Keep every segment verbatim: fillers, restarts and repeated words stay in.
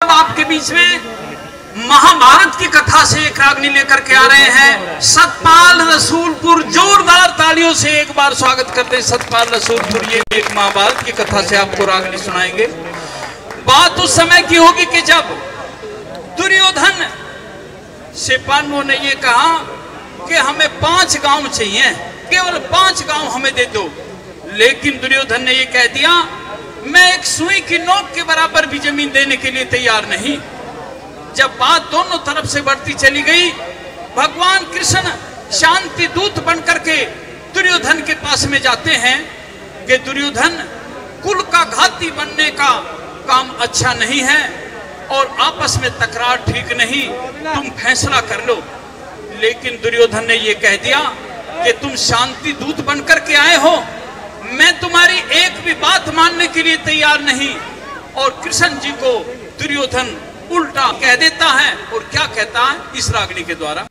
आपके बीच में महाभारत की कथा से एक रागनी लेकर के आ रहे हैं सतपाल रसूलपुर। जोरदार तालियों से एक बार स्वागत करते हैं सतपाल रसूलपुर। ये एक महाभारत की कथा से आपको रागनी सुनाएंगे। बात उस समय की होगी कि जब दुर्योधन से पांडवों ने ये कहा कि हमें पांच गांव चाहिए, केवल पांच गांव हमें दे दो। लेकिन दुर्योधन ने ये कह दिया, मैं एक सुई की नोक के बराबर भी जमीन देने के लिए तैयार नहीं। जब बात दोनों तरफ से बढ़ती चली गई, भगवान कृष्ण शांति दूत बनकर के दुर्योधन के पास में जाते हैं कि दुर्योधन, कुल का घाती बनने का काम अच्छा नहीं है और आपस में तकरार ठीक नहीं, तुम फैसला कर लो। लेकिन दुर्योधन ने यह कह दिया कि तुम शांति दूत बनकर के आए हो, मैं तुम्हारी एक भी बात मानने के लिए तैयार नहीं। और कृष्ण जी को दुर्योधन उल्टा कह देता है और क्या कहता है इस रागनी के द्वारा।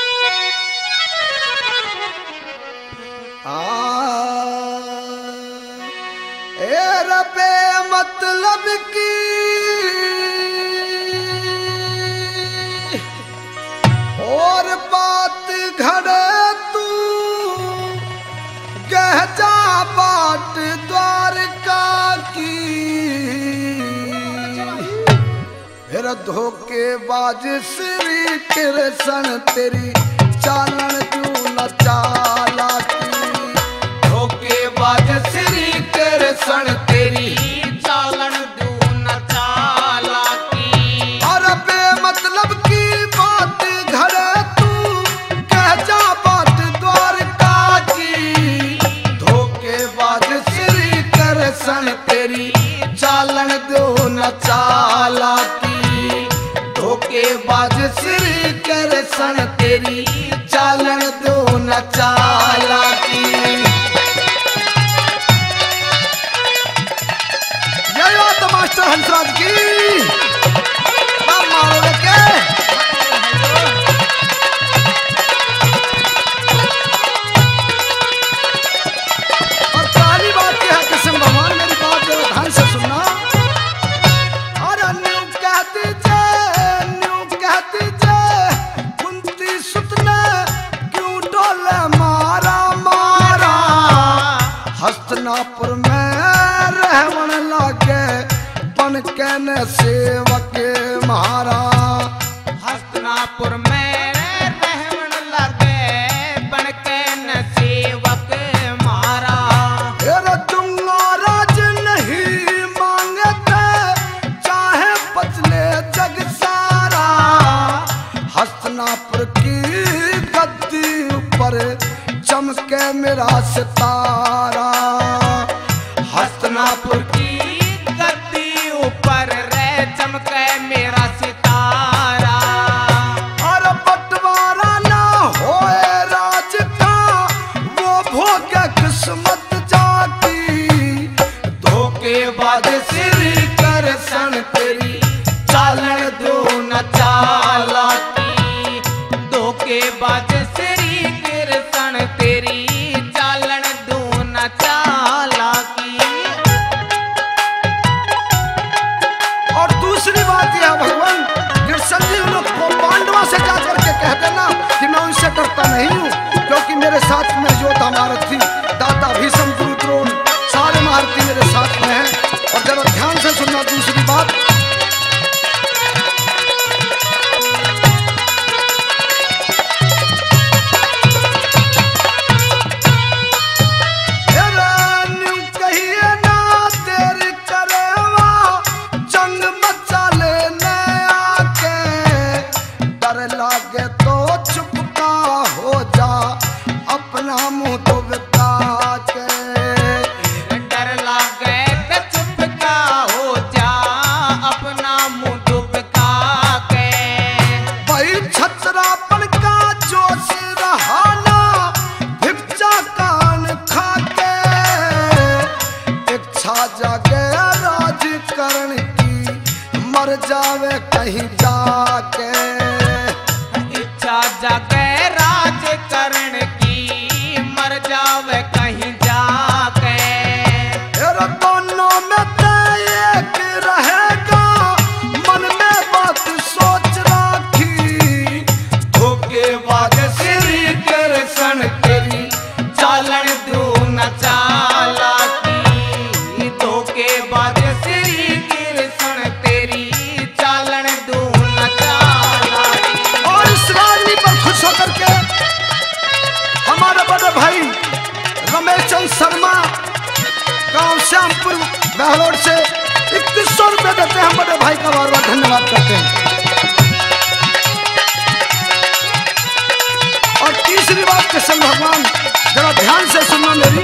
ए रबे मतलब की और बात घड़े तू कह जा बाट द्वारका की। फिर धोखेबाज श्री कृष्ण तेरी चालन क्यों न चालाकी। धोखेबाज श्री कृष्ण तेरी चालन क्यों न चालाकी। और बेमतलब की बात घड़े तू कह जा बाट द्वारका की। धोखेबाज श्री कृष्ण तेरी चालन क्यों न चालाकी। धोखेबाज श्री कृष्ण तेरी चालन दो न चालाकी। जय हो मास्टर हंसराज की। हम मारोगे क्या? और पहली बात क्या है कृष्ण भगवान, मेरी बात ध्यान से सुनना। और अन्य कहते हस्तिनापुर में रहवन लागे बन के न सेवक मारा। हस्तिनापुर में रहवन लागे बन के न सेवक मारा। तेरा दूंगा राज नहीं मांगते चाहे बचले जग सारा। हस्तिनापुर की गद्दी ऊपर चमके मेरा सितारा। हस्तिनापुर की गद्दी ऊपर रे चमके मेरा सितारा। और बंटवारा ना होए राज का वो भोगे किस्मत जाती। धोखेबाज श्री कृष्ण तेरी चालन दो न चालाकी। धोखेबाज श्री कृष्ण तेरी चालन दो न चालाकी। और दूसरी बात यह भगवान कृष्ण जी उन लोग को पांडवा से जा करके कह देना कि मैं उनसे डरता नहीं हूँ, क्योंकि मेरे साथ में योद्धा महारथी दाता भीष्म गुरु द्रोण सारे महारथी मेरे साथ में हैं। और जरा ध्यान से सुनना दूसरी बात। मर जावे कहीं जाके। इच्छा जाके राज करण की मर जावे कहीं जाके। दोनों में एक रहेगा मन में शर्मा गांव श्यामपुर बहलोड से इक्कीस सौ रुपये देते हैं। बड़े भाई का बार बार धन्यवाद करते हैं। और तीसरी बात कृष्ण भगवान जरा ध्यान से सुनना मेरी।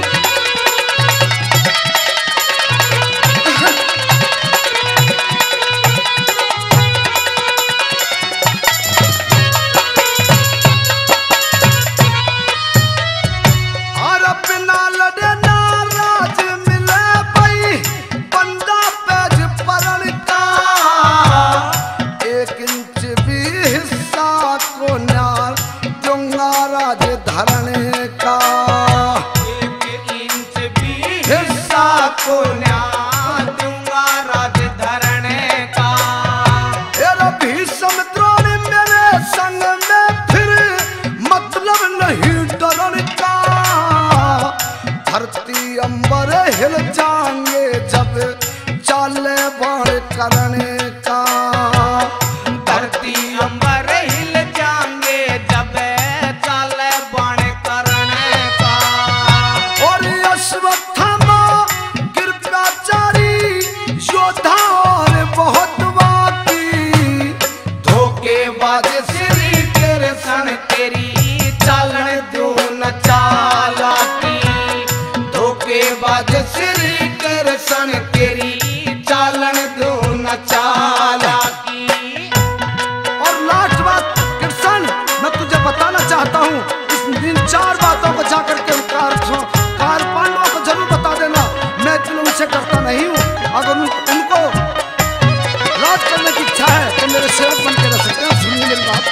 अंबर हिल जाएंगे जब चाले बाण करने का। धरती अंबर हिल जाएंगे जब चाले बाण करने का। और अश्वत्थामा कृपाचारी योद्धा और बहुत बाकी धोखेबाज श्री कृष्ण तेरी चालन दो न चालाकी। धोखेबाज श्री कृष्ण तेरी चालन दो न चालाकी। और लास्ट बात कृष्ण मैं तुझे बताना चाहता हूँ, इस इन चार बातों को जाकर के कार कार पांडवों को जरूर बता देना। मैं इतने उनसे डरता नहीं हूँ। अगर उन, उनको राज करने की इच्छा है तो मेरे सेवक बन के रह सकते हैं। सुनिए मेरी बात।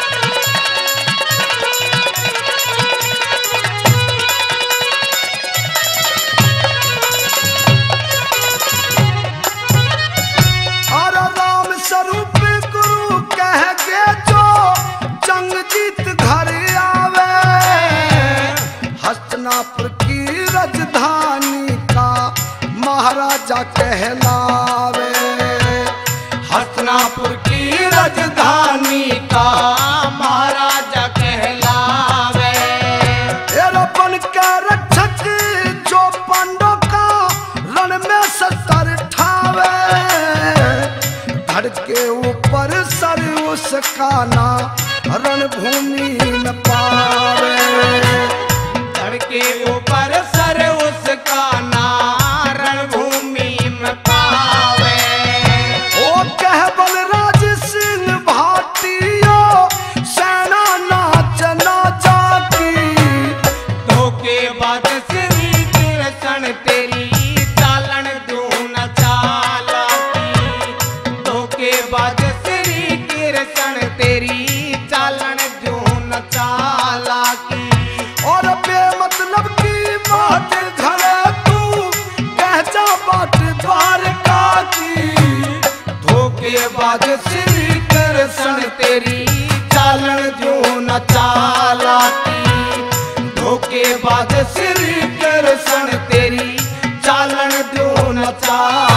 हस्तिनापुर की राजधानी का महाराजा कहलावे। हस्तिनापुर की राजधानी का महाराजा कहलावे। बन के रक्षक जो पांडव का रण में सत्तर ठावे। धड़ के ऊपर सर उसका ना रणभूमि न पावे। के ऊपर सर उसका नारण भूमि में पावे। ओ कह बलराज सिंह भाटियो सेना नाच ना जाती। धोखेबाज श्री कृष्ण तेरी चालन दो न चालाकी। धोखेबाज श्री कृष्ण तेरी चालन दो न चालाकी। और बेमतलब की बात घरे तू कह जा बात द्वारका की। धोखेबाज श्री कृष्ण तेरी चालन जो न चालाकी। धोखेबाज श्री कृष्ण तेरी चालन जो न चालाकी।